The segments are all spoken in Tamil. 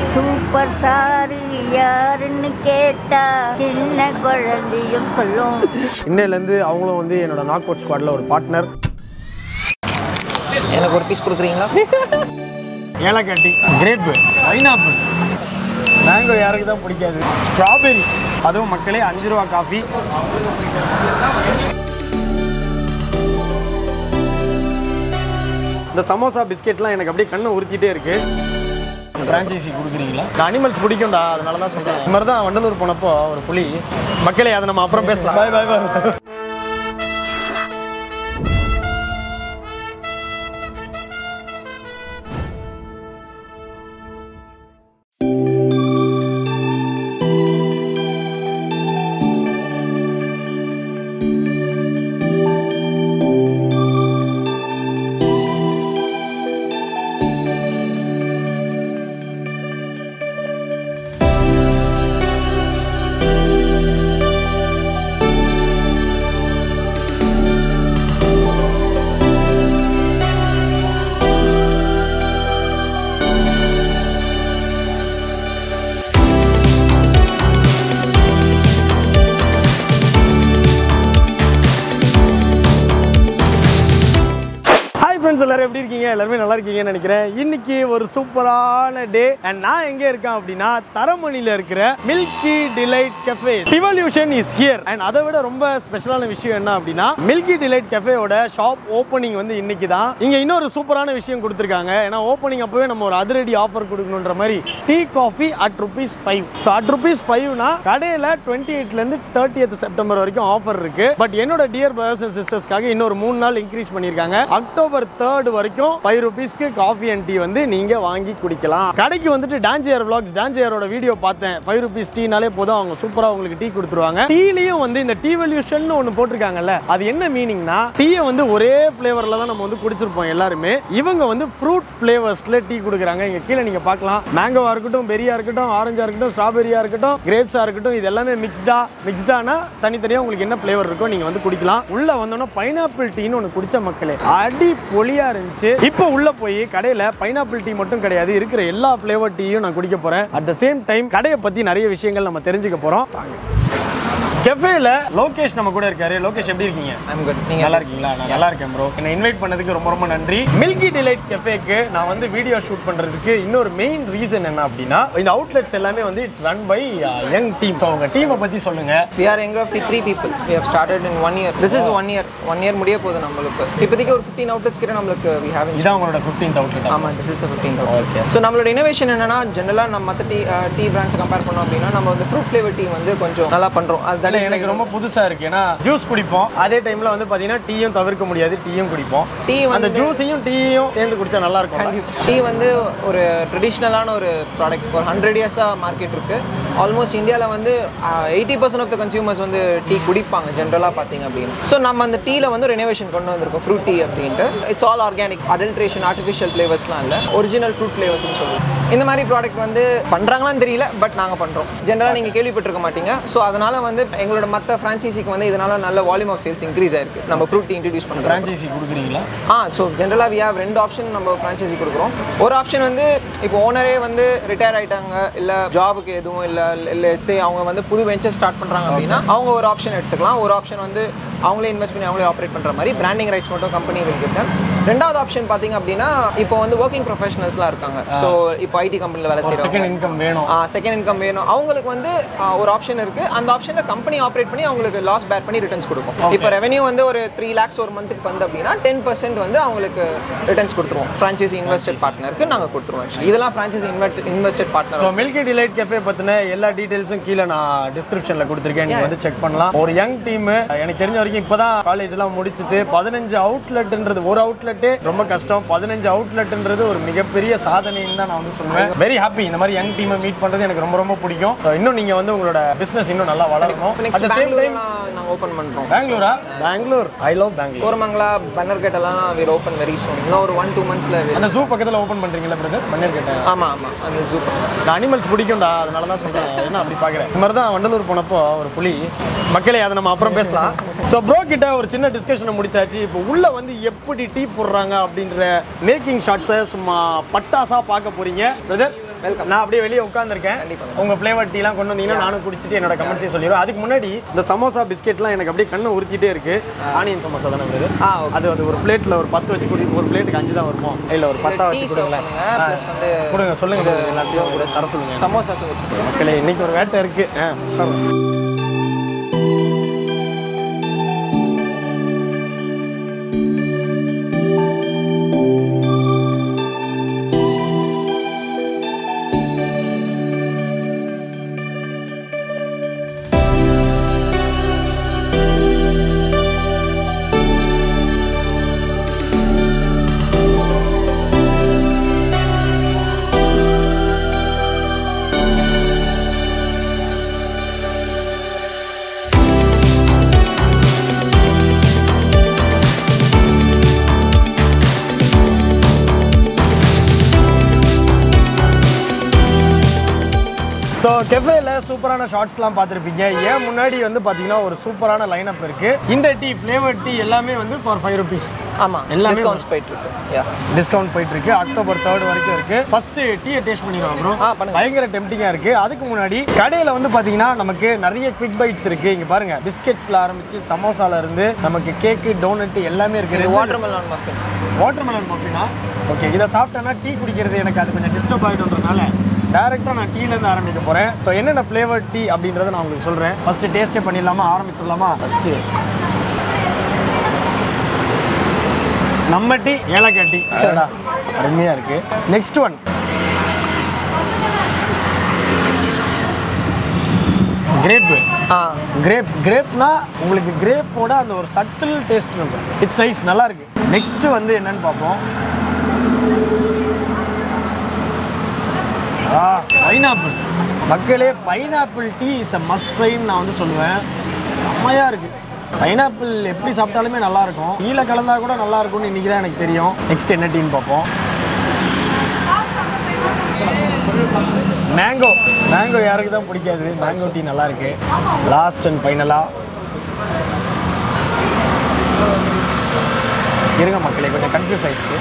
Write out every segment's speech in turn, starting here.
சூப்பர் சாரி யாருன்னு கேட்டா சின்ன குழந்தையும் சொல்லும். இன்னையிலேருந்து அவங்களும் வந்து என்னோட நாக்அவுட் ஸ்குவாட்ல ஒரு பார்ட்னர். எனக்கு ஒரு பீஸ் கொடுக்குறீங்களா? ஏலக்காட்டி, கிரேப்பு, பைனாப்பிள், மேங்கோ யாருக்கு தான் பிடிக்காது, ஸ்ட்ராபெரி, அதுவும் மக்களே 5 ரூபா காஃபி. இந்த சமோசா பிஸ்கெட்லாம் எனக்கு அப்படியே கண்ணை உறுத்திட்டே இருக்கு. ஃப்ரான்ச்சைசி கொடுக்குறீங்களா? அனிமல்ஸ் பிடிக்கும்டா, அதனால தான் சொல்கிறேன். இந்த மாதிரி தான் வண்டலூர் போனப்போ ஒரு புலி. மக்களே அதை நம்ம அப்புறம் பேசலாம். பாய் பாய் பாய். எல்லாரும் எப்படி இருக்கீங்க? எல்லாருமே நல்லா இருக்கீங்கன்னு நினைக்கிறேன். இன்னைக்கு ஒரு சூப்பரான டே. அண்ட் நான் எங்க இருக்கேன் அப்படின்னா தரமணில இருக்கிற Milky Delight cafe. Devolution is here. And அதை விட ரொம்ப ஸ்பெஷலான விஷயம் என்ன அப்படின்னா மில்கி டிலைட் கஃபேயோட ஷாப் ஓப்பனிங் வந்து இன்னைக்கு தான். இங்க இன்னொரு சூப்பரான விஷயம் கொடுத்துருக்காங்க. ஏன்னா ஓப்பனிங் அப்பவே நம்ம ஒரு அதிரடி ஆஃபர் கொடுக்கணுன்ற மாதிரி tea coffee at ₹5. So at ₹5னா கடையில 28ல இருந்து 30th செப்டம்பர் வரைக்கும் ஆஃபர் இருக்கு. பட் என்னோட டியர் பிரதர்ஸ் அண்ட் சிஸ்டர்ஸ்க்காக இன்னொரு 3 நாள் இன்க்ரீஸ் பண்ணிருக்காங்க. அக்டோபர் 3rd வரைக்கும் ₹5க்கு காஃபி அண்ட் டீ வந்து நீங்க வாங்கி குடிக்கலாம். கடைக்கு வந்துட்டு டான்ஜியர் vlogs, டான்ஜியரோட வீடியோ பார்த்தேன். ₹5 டீனாலே போதும், அவங்க சூப்பரா உங்களுக்கு டீ கொடுத்துருவாங்க. டீலயும் வந்து இந்த டிவல்யூஷன் ஒன்னு போட்டிருக்காங்கல்ல, அது என்ன மீனிங்னா டீயை வந்து ஒரே ஃபிளேவர்ல தான் நம்ம வந்து குடிச்சிருப்போம் எல்லாருமே. இவங்க வந்து ஃப்ரூட் ஃபிளேவர்ஸ்ல டீ கொடுக்குறாங்க. இங்க கீழே நீங்க பார்க்கலாம். மேங்கோவா இருக்கட்டும், பெரியா இருக்கட்டும், ஆரஞ்சா இருக்கட்டும், ஸ்ட்ராபெரியா இருக்கட்டும், கிரேப்ஸா இருக்கட்டும், இது எல்லாமே மிக்ஸ்டானா தனித்தனியா உங்களுக்கு என்ன ஃபிளேவர் இருக்கோ நீங்க வந்து குடிக்கலாம். உள்ள வந்தோம்னா பைனாப்பிள் டீன்னு ஒன்று குடிச்ச மக்களே அடி பொலியா இருந்துச்சு. இப்போ உள்ள போய் கடையில பைனாப்பிள் டீ மட்டும் கிடையாது, இருக்கிற எல்லா ஃபிளேவர் டீயும் நான் குடிக்க போறேன். அட் த சேம் டைம் கடையை பத்தி நிறைய விஷயங்கள் நம்ம தெரிஞ்சுக்க போறோம். கெஃபேல லோகேஷ் நம்ம கூட இருக்காரு. லோகேஷ் எப்படி இருக்கீங்க? I'm good. நீங்க நல்லா இருக்கீங்களா? நான் நல்லா இருக்கேன் ப்ரோ. என்னை இன்வைட் பண்ணதுக்கு ரொம்ப ரொம்ப நன்றி. மில்கி டிலைட் கஃபேக்கு நான் வந்து வீடியோ ஷூட் பண்றதுக்கு இன்னொரு மெயின் ரீசன் என்ன அப்படின்னா இந்த அவுட்லெட்ஸ் எல்லாமே வந்து it's run by young team. அவங்க டீமை பத்தி சொல்லுங்க. We are young of 3 people. We have started in 1 year. This is 1 year. 1 year முடிய போகுது நம்மளுக்கு. இப்போதைக்கு ஒரு 15 outlets கிட்ட நம்மளுக்கு we have. இதான் உங்களோட 15th outlet. ஆமா, this is the 15th outlet. Okay. So நம்மளோட இனோவேஷன் என்னன்னா ஜெனரலா நம்ம மத்த டீ பிராண்ட்ஸ் கம்பேர் பண்ணோம் அப்படின்னா நம்ம வந்து ஃப்ரூட் ஃபிளேவர் டீ வந்து கொஞ்சம் நல்லா பண்றோம். அதுதான் எனக்கு ரொம்ப புதுசா இருக்கு. ஏன்னா ஜூஸ் குடிப்போம், அதே டைம்ல வந்து பாத்தீங்கன்னா டீயும் தவிர்க்க முடியாது, டீயும் குடிப்போம். டீ அந்த ஜூஸையும் டீயும் சேர்ந்து குடிச்சா நல்லா இருக்கும். டீ வந்து ஒரு ட்ரெடிஷ்னலான ஒரு ப்ராடக்ட். ஒரு 100 இயர்ஸா மார்க்கெட் இருக்கு. ஆல்மோஸ்ட் இந்தியாவில் வந்து 80% ஆஃப் த கன்சியூமர்ஸ் வந்து டீ குடிப்பாங்க ஜென்ரலாக பார்த்தீங்க அப்படின்னு. ஸோ நம்ம அந்த டீயில் வந்து ரெனோவேஷன் கொண்டு வந்திருக்கோம், ஃப்ரூட் டீ அப்படின்ட்டு. It's all organic, adulteration, artificial ஃப்ளேவர்ஸ்லாம் இல்லை, ஒரிஜினல் ஃப்ரூட் ஃப்ளேவர்ஸ்னு சொல்லுவோம். இந்த மாதிரி ப்ராடக்ட் வந்து பண்ணுறாங்களான்னு தெரியல, பட் நாங்கள் பண்ணுறோம். ஜென்ரலாக நீங்கள் கேள்விப்பட்டிருக்க மாட்டீங்க. ஸோ அதனால் வந்து எங்களோட மற்ற ஃப்ரான்ச்சைசிக்கு வந்து இதனால நல்ல வால்யூம் ஆஃப் சேல்ஸ் இன்க்ரீஸ் ஆயிருக்கு. நம்ம ஃப்ரூட் டீ இன்ட்ரடியூஸ் பண்ணுறோம். ஃப்ரான்ச்சைசி கொடுக்குறீங்களா? ஸோ ஜென்ரலாக வி ஹேவ் 2 ஆப்ஷன் நம்ம ஃப்ரான்ச்சைசி கொடுக்குறோம். ஒரு ஆப்ஷன் வந்து இப்போ ஓனரே வந்து ரிட்டையர் ஆகிட்டாங்க, இல்லை ஜாபுக்கு எதுவும் இல்லை அவங்க வந்து புது வெஞ்சர் ஸ்டார்ட் பண்ணுறாங்க அப்படின்னா அவங்க ஒரு ஆப்ஷன் எடுத்துக்கலாம். ஒரு ஆப்ஷன் வந்து அவங்களே இன்வெஸ்ட் பண்ணி அவங்களே ஆப்ரேட் பண்ணுற மாதிரி பிராண்டிங் ரைட்ஸ் மட்டும் கம்பெனி வைக்கிட்டேன். 2வது ஆப்ஷன் பார்த்தீங்க அப்படின்னா இப்போ வந்து ஒர்க்கிங் ப்ரொஃபஷனல்ஸ்லாம் இருக்காங்க. ஸோ இப்போ ஐடி கம்பெனியில் வேலை செய்கிறாங்க, செகண்ட் இன்கம் வேணும். அவங்களுக்கு வந்து ஒரு ஆப்ஷன் இருக்குது. அந்த ஆப்ஷனில் கம்பெனி ஆப்ரேட் பண்ணி அவங்களுக்கு லாஸ் பேர் பண்ணி ரிட்டர்ன்ஸ் கொடுக்கும். இப்போ ரெவன்யூ வந்து ஒரு 3 lakhs ஒரு மந்த்துக்கு வந்து அப்படின்னா 10% வந்து அவங்களுக்கு ரிட்டர்ன்ஸ் கொடுத்துருவோம். ஃப்ரான்ச்சைசி இன்வெஸ்டட் பார்ட்னருக்கு நாங்கள் கொடுத்துருவோம். ஆக்சுவலி இதெல்லாம் franchisee invested partner. So Milky Delight cafe பற்றின எல்லா டீட்டெயில்ஸும் கீழே நான் டிஸ்கிரிப்ஷனில் கொடுத்துருக்கேன், நீங்கள் வந்து செக் பண்ணலாம். ஒரு யங் டீம், எனக்கு தெரிஞ்ச வரைக்கும் இப்போ தான் காலேஜ்லாம் முடிச்சுட்டு 15 அவுட்லெட்ன்றது, ஒரு அவுட்லெட்டே ரொம்ப கஷ்டம். 15 அவுட்லெட்ன்றது ஒரு மிகப்பெரிய சாதனைன்னு தான் நான் வந்து சொல்லுவேன். Very happy. இந்த மாதிரி யங் டீமை மீட் பண்ணுறது எனக்கு ரொம்ப ரொம்ப பிடிக்கும். இன்னும் நீங்கள் வந்து உங்களோட பிஸ்னஸ் இன்னும் நல்லா வளரணும். அட் த சேம் டைம் நாங்கள் ஓப்பன் பண்ணுறோம். பெங்களூரா? Bangalore, I love Bangalore. கோரமங்கலா, பன்னர்கேட்டெல்லாம் வில் ஓப்பன் வெரி சூன். இன்னும் ஒரு 1-2 monthsல. அந்த ஜூ பக்கத்தில் ஓப்பன் பண்ணுறீங்களா பிரதர்? பன்னர்கேட்டை? ஆமாம் ஆமாம், அந்த ஜூ. இந்த அனிமல்ஸ் பிடிக்கும்டா, அதனால தான் சொல்கிறேன். என்ன அப்படி பார்க்குறேன். இந்த மாதிரி தான் வண்டலூர் போனப்போ ஒரு புலி. மக்களே அதை நம்ம அப்புறம் பேசலாம். ஸோ ப்ரோ கிட்ட ஒரு சின்ன டிஸ்கஷனை முடிச்சாச்சு. இப்போ உள்ள வந்து எப்படி டீ போடுறாங்க அப்படின்ற மேக்கிங் ஷாட்ஸை சும்மா பட்டாசா பார்க்க போறீங்க. பிரதர் நான் அப்படியே வெளியே உட்காந்துருக்கேன். உங்க ஃப்ளேவர் டீலாம் கொண்டு வந்தீங்கன்னா நானும் குடிச்சிட்டு என்னோட கமெண்ட்ஸையும் சொல்லிடுவேன். அதுக்கு முன்னாடி இந்த சமோசா பிஸ்கெட்லாம் எனக்கு அப்படியே கண்ணை உறுத்திட்டே இருக்கு. ஆனியன் சமோசா தானே வருது. அது ஒரு பிளேட்ல ஒரு 10 வச்சு குடி. ஒரு பிளேட்டுக்கு 5 தான் வருமோ இல்ல ஒரு 10 வச்சு கொடுங்களேன். கொடுங்க சொல்லுங்க எல்லாத்தையும் தர சொல்லுங்க. சமோசா மக்களே இன்னைக்கு ஒரு வேட்டை இருக்கு. ஸோ கெஃபேல சூப்பரான ஷார்ட்ஸ்லாம் பார்த்துருப்பீங்க. ஏன் முன்னாடி வந்து பார்த்தீங்கன்னா ஒரு சூப்பரான லைனப் இருக்கு. இந்த டீ ஃப்ளேவர் டீ எல்லாமே வந்து ஃபார் 5 rupees. ஆமாம், எல்லாமே டிஸ்கவுண்ட் போயிட்டு இருக்கு. டிஸ்கவுண்ட் போயிட்டு இருக்கு. அக்டோபர் 3 வரைக்கும் இருக்கு. ஃபர்ஸ்ட் டீயை டேஸ்ட் பண்ணிடுவோம் ப்ரோ. பயங்கர டெம்டிங்காக இருக்கு. அதுக்கு முன்னாடி கடையில் வந்து பார்த்தீங்கன்னா நமக்கு நிறைய குவிக் பைட்ஸ் இருக்கு. இங்க பாருங்க, பிஸ்கெட்ஸ்ல ஆரம்பிச்சு சமோசால இருந்து நமக்கு கேக்கு டோனட் எல்லாமே இருக்கு. Watermelon muffin. வாட்டர்மெலன் மஃபினா ஓகே. இதை சாப்பிட்டேன்னா டீ குடிக்கிறது எனக்கு அது கொஞ்சம் டிஸ்டர்ப் ஆகிடும்ன்றதுனால டேரெக்டாக நான் டீலேருந்து ஆரம்பிக்க போகிறேன். ஸோ என்னென்ன ஃப்ளேவர் டீ அப்படின்றத நான் உங்களுக்கு சொல்கிறேன். ஃபஸ்ட்டு டேஸ்ட்டே பண்ணிடலாமா? ஆரம்பிச்சிடலாமா? ஃபஸ்ட்டு நம்ம டீ ஏலக்காய் டீ. அதடா அருமையாக இருக்குது. Next one crepe. கிரேப்னா உங்களுக்கு கிரேப்போட அந்த ஒரு சட்டில் டேஸ்ட் இருக்கும். இட்ஸ் நைஸ், நல்லா இருக்கு. நெக்ஸ்ட் வந்து என்னன்னு பார்ப்போம். பைனாப்பிள். மக்களே pineapple tea is a must ட்ரைன்னு நான் வந்து சொல்லுவேன். செம்மையாக இருக்குது. பைனாப்பிள் எப்படி சாப்பிட்டாலுமே நல்லாயிருக்கும். டீயில் கலந்தா கூட நல்லா இருக்கும்னு இன்றைக்கி தான் எனக்கு தெரியும். நெக்ஸ்ட் என்ன டீன்னு பார்ப்போம். மேங்கோ யாருக்கு தான் பிடிக்காது? மேங்கோ டீ நல்லா இருக்கு. லாஸ்ட் அண்ட் ஃபைனலாக இருங்க மக்களே, கொஞ்சம் கன்ஃபியூஸ் ஆயிடுச்சு.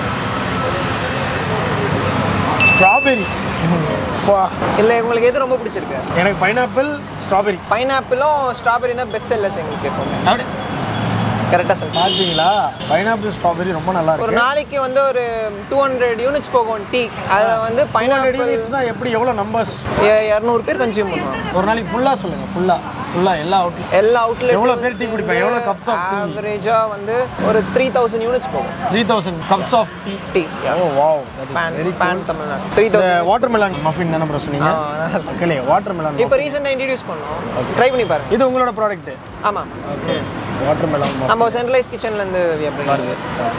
ஸ்ட்ராபெரி. இல்லை, உங்களுக்கு எது ரொம்ப பிடிச்சிருக்கு? எனக்கு பைனாப்பிள் ஸ்ட்ராபெரி. பைனாப்பிளும் ஸ்ட்ராபெரி தான் பெஸ்ட் செல்லர்ஸ் எங்களுக்கு எப்பவுமே. கரெக்டாக சார் பார்த்தீங்களா? பைனாப்பிள் ஸ்ட்ராபெரி ரொம்ப நல்லா இருக்கு. ஒரு நாளைக்கு வந்து ஒரு 200 யூனிட்ஸ் போகும் டீ. அதில் வந்து பைனாப்பிள் யூனிட்ஸ்னா எப்படி, எவ்வளோ நம்பர்ஸ்? 200 பேர் கன்சியூம் பண்ணுவாங்க ஒரு நாளைக்கு. ஃபுல்லாக சொல்லுங்கள். ஃபுல்லாக எல்லா அவுட்லெட் எவ்வளோ பேர் டீ குடிப்பாங்க? எவ்வளோ கப்ஸ் ஆஃப் டீ? ஆவரேஜாக வந்து ஒரு 3000 யூனிட்ஸ் போகும். 3000 cups of tea. Oh wow, fan Tamil Nadu 3000. Watermelon muffin தானே ப்ரோ சொன்னீங்க? மக்களே வாட்டர்மெலன் இப்போ ரீசெண்டாக இன்ட்ரடியூஸ் பண்ணோம். ட்ரை பண்ணி பாருங்க. இது உங்களோட ப்ராடக்ட்? ஆமாம். ஓகே. வாட்டர்மெலன் நம்ம சென்ட்ரலைஸ் கிச்சன்லேருந்து வருது.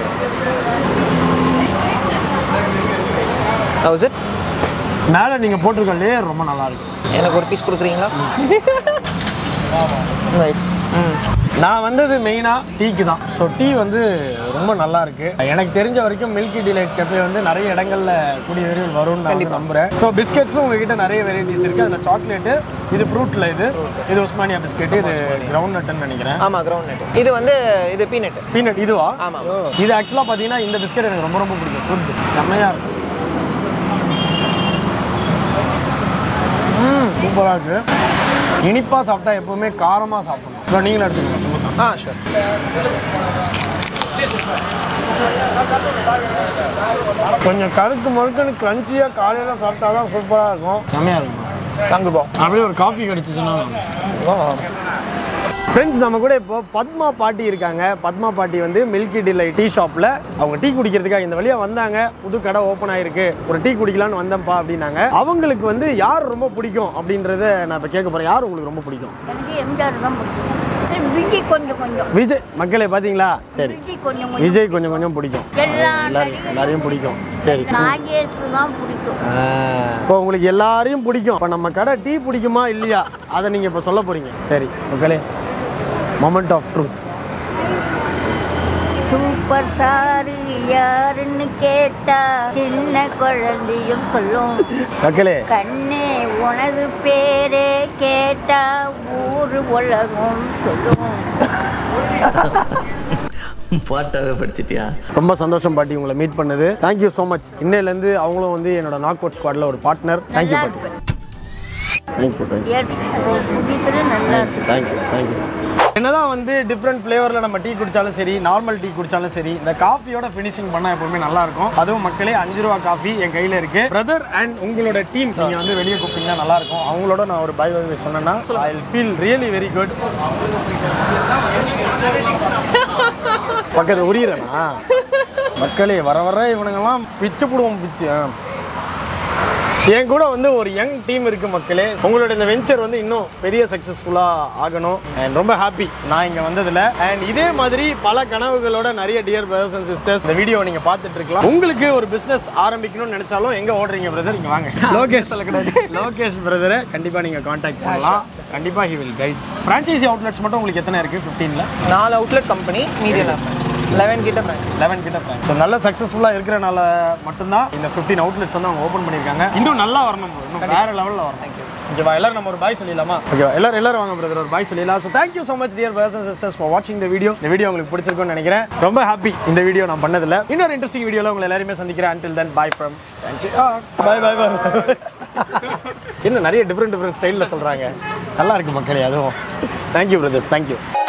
How's it? மேலே நீங்கள் போட்டிருக்க லேயர் ரொம்ப நல்லா இருக்கு. எனக்கு ஒரு பீஸ் கொடுக்குறீங்களா? நான் வந்தது மெயினாக டீக்கு தான். ஸோ டீ வந்து ரொம்ப நல்லா இருக்கு. எனக்கு தெரிஞ்ச வரைக்கும் மில்கி டிலைட் கஃபே வந்து நிறைய இடங்கள்ல கூடிய விரைவில் வரும்னு நான் நம்புறேன். ஸோ பிஸ்கெட்ஸும் உங்ககிட்ட நிறைய வெரைட்டிஸ் இருக்கு. அதில் சாக்லேட்டு, இது ஃப்ரூட்டில், இது உஸ்மானியா பிஸ்கெட், இது கிரவுண்ட் நட்டுன்னு நினைக்கிறேன். ஆமாம், கிரவுண்ட் நட். இது வந்து இது பீனட். இதுவா? ஆமாம். இது ஆக்சுவலாக பார்த்தீங்கன்னா இந்த பிஸ்கெட் எனக்கு ரொம்ப ரொம்ப பிடிக்கும். ஃப்ரூட் பிஸ்கெட் செம்மையாக இருக்கும். சூப்பராக இருக்கு. இனிப்பாக சாப்பிட்டா எப்பவுமே காரமாக சாப்பிடணும். இப்போ நீங்களும் எடுத்துக்கோங்க சமோசா. ஷூர். கொஞ்சம் கருக்கு மறுக்குன்னு கிரன்ச்சியாக காலையில் சாப்பிட்டா தான் சூப்பராக இருக்கும். செம்மையாக இருக்கும். கண்டிப்பாக. அப்படியே ஒரு காஃபி கிடச்சிச்சுன்னா. ஃப்ரெண்ட்ஸ், நம்ம கூட இப்போ பத்மா பாட்டி இருக்காங்க. பத்மா பாட்டி வந்து மில்கி டிலைட் டீ ஷாப்பில் அவங்க டீ குடிக்கிறதுக்காக இந்த வழியாக வந்தாங்க. புது கடை ஓப்பன் ஆகிருக்கு, ஒரு டீ குடிக்கலான்னு வந்தேன்ப்பா அப்படின்னாங்க. அவங்களுக்கு வந்து யார் ரொம்ப பிடிக்கும் அப்படின்றத நான் இப்போ கேட்க போகிறேன். யார் உங்களுக்கு ரொம்ப பிடிக்கும்? எனக்கு எம்ஜிஆர் தான் பிடிக்கும். விஜய் கொஞ்சம். விஜய். மக்களே பார்த்தீங்களா? சரி, விஜய் கொஞ்சம் பிடிக்கும். எல்லாரையும் பிடிக்கும். சரி, நாகேஷ் தான் பிடிக்கும். இப்போ உங்களுக்கு எல்லாரையும் பிடிக்கும். இப்போ நம்ம கடை டீ பிடிக்குமா இல்லையா அதை நீங்கள் இப்போ சொல்ல போகிறீங்க. சரி மக்களே, moment of truth. Super sorry யாருன்னு கேட்டா சின்ன குழந்தையும் சொல்லும். மக்களே, கண்ணே உனது பேரே கேட்டா ஊரு உலகம் சொல்லும். பாட்டாவே படிச்சிட்டியா? ரொம்ப சந்தோஷம் பாட்டி உங்களை மீட் பண்ணது. Thank you so much. இன்னையிலேருந்து அவங்களும் வந்து என்னோட நாக் அவுட் ஸ்குவாடில் ஒரு பார்ட்னர். தேங்க்யூ பாட்டி. Thank you thank you. என்னதான் வந்து டிஃப்ரெண்ட் ஃப்ளேவரில் நம்ம டீ குடித்தாலும் சரி, நார்மல் டீ குடித்தாலும் சரி, இந்த காஃபியோட ஃபினிஷிங் பண்ணால் எப்பவுமே நல்லா இருக்கும். அதுவும் மக்களே 5 ரூபா காஃபி என் கையில் இருக்கு. பிரதர் அண்ட் உங்களோட டீம் நீங்கள் வந்து வெளியே கூப்பிட்டீங்கன்னா நல்லா இருக்கும். அவங்களோட நான் ஒரு பை சொன்னேன்னா I will feel really very good. பக்கத்தில் உரியறேனா மக்களே? வர வர இவனுங்கெல்லாம் பிச்சு போடுவோம் பிச்சு. என் கூட வந்து ஒரு யங் டீம் இருக்கு மக்களே. உங்களோட இந்த வெஞ்சர் வந்து இன்னும் பெரிய சக்ஸஸ்ஃபுல்லா ஆகணும். அண்ட் ரொம்ப ஹாப்பி நான் இங்க வந்ததுல. அண்ட் இதே மாதிரி பல கனவுகளோட நிறைய டியர் பிரதர்ஸ் அண்ட் சிஸ்டர்ஸ் இந்த வீடியோ நீங்க பார்த்துட்டு இருக்கலாம். உங்களுக்கு ஒரு பிசினஸ் ஆரம்பிக்கணும்னு நினைச்சாலும் எங்க ஓடுறீங்க பிரதர்? இங்க வாங்க. லோகேஷ் பிரதரை கண்டிப்பா நீங்க கான்டாக்ட் பண்ணலாம். கண்டிப்பா he will guide. Franchisee outlets மட்டும் உங்களுக்கு எத்தனை இருக்கு? 15ல 4 அவுட்லெட் கம்பெனி, மீதி எல்லாம் 11 கிட்ட பிரான்ச். 11 கிட்ட பிரான்ச். ஸோ நல்ல சக்ஸஸ்ஃபுல்லாக இருக்கிறனால மட்டும்தான் இந்த 15 அவுட்லெட்ஸ் வந்து அவங்க ஓப்பன் பண்ணியிருக்காங்க. இன்னும் நல்லா வரணும், இன்னும் வேற லெவலில் வரணும். ஓகேவா? எல்லாரும் நம்ம ஒரு பாய் சொல்லிடலாமா? ஓகேவா? எல்லாரும் வாங்க பிரதர், ஒரு பாய் சொல்லிடலாம். So thank you so much dear brothers and sisters for வாட்சிங் இந்த வீடியோ. இந்த வீடியோ உங்களுக்கு பிடிச்சிருக்கும்னு நினைக்கிறேன். ரொம்ப ஹாப்பி இந்த வீடியோ நான் பண்ணதில்லை. இன்னொரு இன்ட்ரெஸ்டிங் வீடியோவில் உங்களை எல்லாருமே சந்திக்கிறேன். until then bye from bye. என்ன நிறைய டிஃப்ரெண்ட் ஸ்டைலில் சொல்கிறாங்க. நல்லா இருக்கு மக்களே. அதுவும் தேங்க்யூ பிரதர்ஸ், தேங்க்யூ.